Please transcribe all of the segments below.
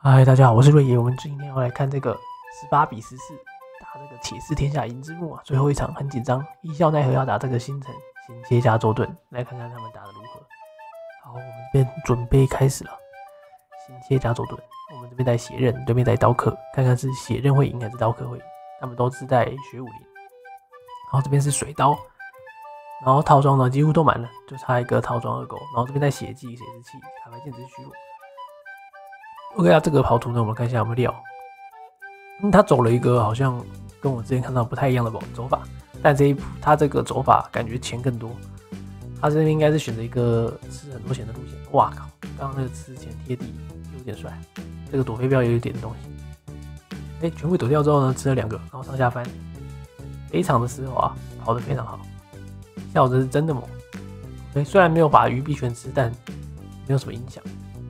嗨，大家好，我是瑞爷。我们今天要来看这个18比14打这个铁狮天下银之木啊，最后一场很紧张，一笑奈何要打这个星辰衔接加周盾，来看看他们打得如何。好，我们这边准备开始了，衔接加周盾，我们这边带血刃，对面带刀客，看看是血刃会赢还是刀客会赢。他们都自带学武林，然后这边是水刀，然后套装呢几乎都满了，就差一个套装2勾，然后这边带血技、血之气、卡牌剑之虚弱。OK 啊，这个跑图呢，我们看一下有没有料。他走了一个好像跟我之前看到不太一样的走法，但他这个走法感觉钱更多。他这边应该是选择一个吃很多钱的路线。哇靠，刚刚那个吃钱贴地有点帅，这个躲飞镖也有点东西。全部躲掉之后呢，吃了2个，然后上下翻，非常的丝滑，跑得非常好，笑着是真的猛。虽然没有把鱼币全吃，但没有什么影响。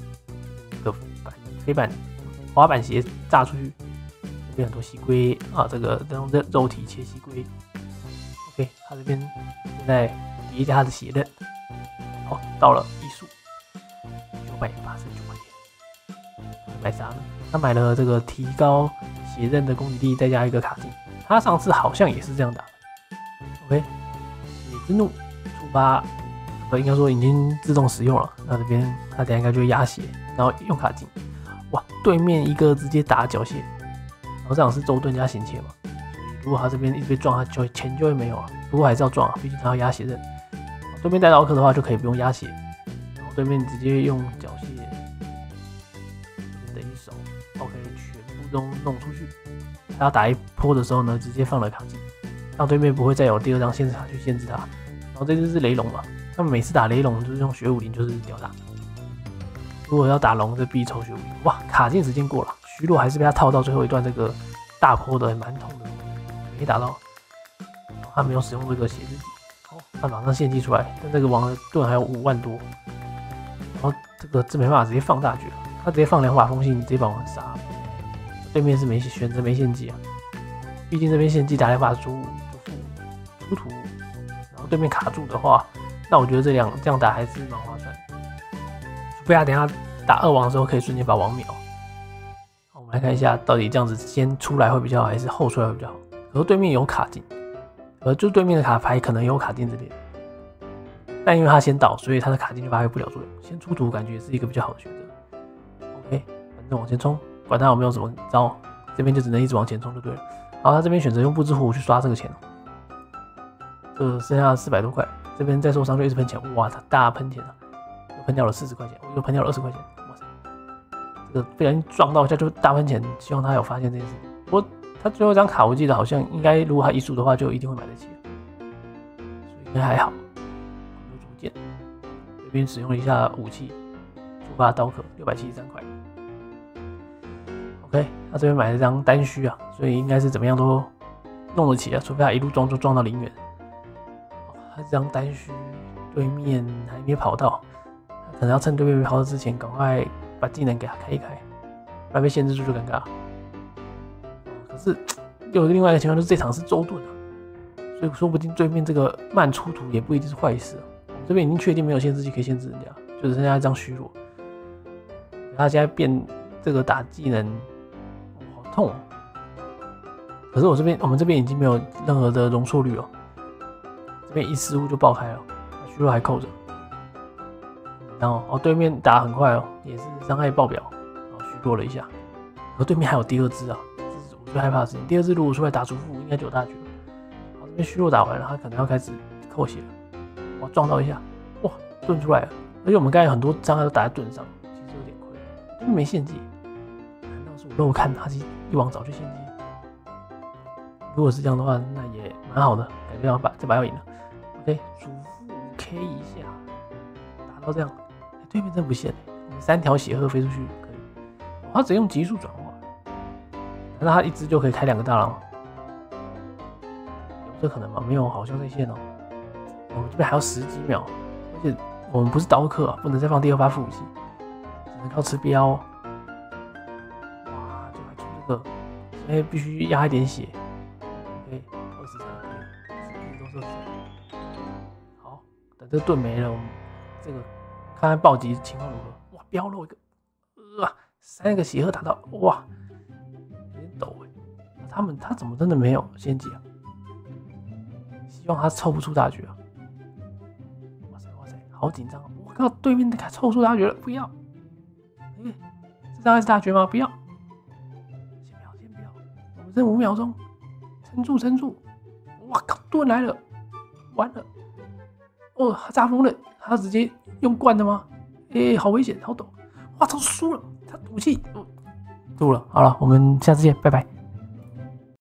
飞板滑板鞋炸出去，这边很多西龟啊，这个用肉体切西龟。OK， 他这边现在叠加他的血刃，好，到了艺术989块钱，买啥呢？他买了这个提高血刃的攻击力，再加一个卡进。他上次好像也是这样打的。OK， 野之怒触发，应该说已经自动使用了。那这边他等下应该就会压血，然后用卡进。哇，对面一个直接打缴械，然后这样是周盾加行切嘛，所以如果他这边一直被撞，他钱就会没有啊。不过还是要撞啊，毕竟他要压血刃。对面带刀客的话就可以不用压血，然后对面直接用缴械等一手 ，OK， 全部都弄出去。他要打一波的时候呢，直接放了卡进，让对面不会再有第2张限制卡去限制他。然后这只是雷龙嘛，他们每次打雷龙就是用学武林，就是屌打。如果要打龙，就必抽学武林。哇，卡进时间过了，虚弱还是被他套到最后一段这个大坡的，蛮痛的，没打到。他没有使用这个血之底，他马上献祭出来，但这个王的盾还有5万多，然后这没办法直接放大局了，他直接放2把风信，直接把我们杀了。对面是选择没献祭啊，毕竟这边献祭打2把出图，然后对面卡住的话，那我觉得这样打还是蛮划算。除非他等一下打2王的时候可以瞬间把王秒。我们来看一下，到底这样子先出来会比较好，还是后出来会比较好？可是对面有卡进，就对面的卡牌可能有卡进这边，但因为他先倒，所以他的卡进就发挥不了作用。先出图感觉是一个比较好的选择。OK， 反正往前冲，管他有没有什么招，这边就只能一直往前冲就对了。然后他这边选择用不知火去刷这个钱，这剩下400多块，这边再受伤就一直喷钱，哇，他大喷钱啊！喷掉了40块钱，又喷掉了20块钱，哇塞！这个被人撞到一下就大喷钱，希望他有发现这件事。不过他最后一张卡我记得好像应该，如果他移除的话，就一定会买得起，所以应该还好。有主剑，这边使用了一下武器，触发刀客673块。OK， 他这边买了张单虚啊，所以应该是怎么样都弄得起啊，除非他一路撞就撞到0元。他这张单虚对面还没跑到。可能要趁对面没跑到之前，赶快把技能给他开一开，不然被限制住就尴尬。可是有另外一个情况，就是这场是周盾啊，所以说不定对面这个慢出图也不一定是坏事啊。我们这边已经确定没有限制技可以限制人家，就只剩下一张虚弱。他现在变这个打技能，好痛哦。可是我们这边已经没有任何的容错率了，这边一失误就爆开了，虚弱还扣着。然后对面打很快哦，也是伤害爆表，然后虚弱了一下。而对面还有第2只啊，这是我最害怕的事情。第2只如果出来打主副，应该就有大局了。好，这边虚弱打完了，他可能要开始扣血了。哇，撞到一下，哇，盾出来了。而且我们刚才很多伤害都打在盾上，其实有点亏。对面没献祭，难道是我漏看他一王早就献祭？如果是这样的话，那也蛮好的，感觉这把要赢了。OK， 主副 K 一下，打到这样。对面真不限3条血鹤飞出去可以，他只用急速转化，难道他一只就可以开2个大狼？有这可能吗？没有，好像在线哦。我们这边还要10几秒，而且我们不是刀客啊，不能再放第2发副武器，只能靠吃镖。哇，就还出这个，所以必须压一点血。OK， 20才可以，都是20。好，等这个盾没了，我们这个。看看暴击情况如何？哇，飙漏一个， 3个血鹤打到，哇，有点抖哎。他怎么真的没有先机啊？希望他凑不出大局啊！哇塞，好紧张！我靠，对面凑出大局了，不要！这大概是大局吗？不要！先不要！我们剩5秒钟，撑住！哇靠，盾来了，完了！哦，他炸疯了，他直接用惯的吗？好危险，好陡！哇操，输了，他赌气，输了。好了，我们下次见，拜拜。